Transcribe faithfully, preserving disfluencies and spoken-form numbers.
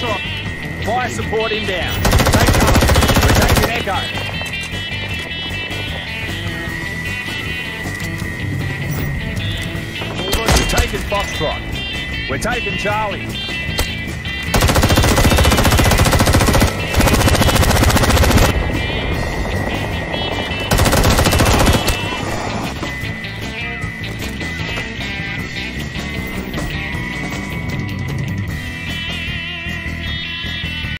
Foxtrot. Fire support inbound. Take cover. We're taking Echo. We're taking Foxtrot. We're taking Charlie.